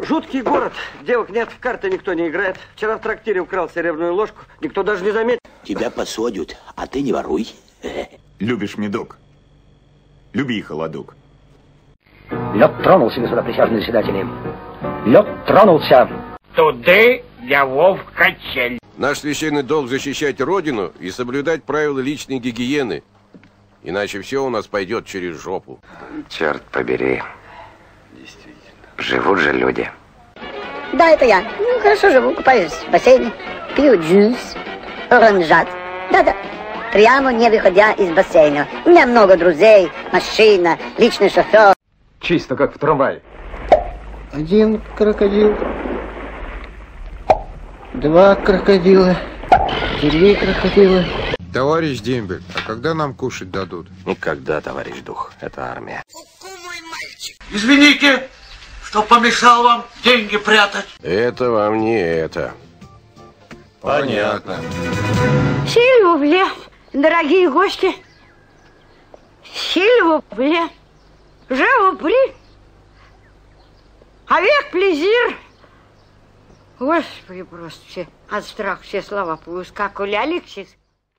Жуткий город. Девок нет, в карты никто не играет. Вчера в трактире украл серебряную ложку. Никто даже не заметил. Тебя посадят, а ты не воруй. Любишь медок? Люби холодок. Лед тронулся, господа присяжные заседатели. Лед тронулся. Туды я в качель. Наш священный долг защищать Родину и соблюдать правила личной гигиены. Иначе все у нас пойдет через жопу. Черт побери. Действительно. Живут же люди. Да, это я. Ну, хорошо живу, купаюсь в бассейне, пью джус, оранжат. Да-да. Прямо не выходя из бассейна. У меня много друзей, машина, личный шофер. Чисто как в трамвае. 1 крокодил. 2 крокодила. 3 крокодила. Товарищ Дембель, а когда нам кушать дадут? Никогда, товарищ Дух. Это армия. Извините, что помешал вам деньги прятать. Это вам не это. Понятно. Сильвубле, дорогие гости. Сильвубле. Живопри. Avec plaisir. Господи, просто все от страха все слова повыскакивали. Алексис.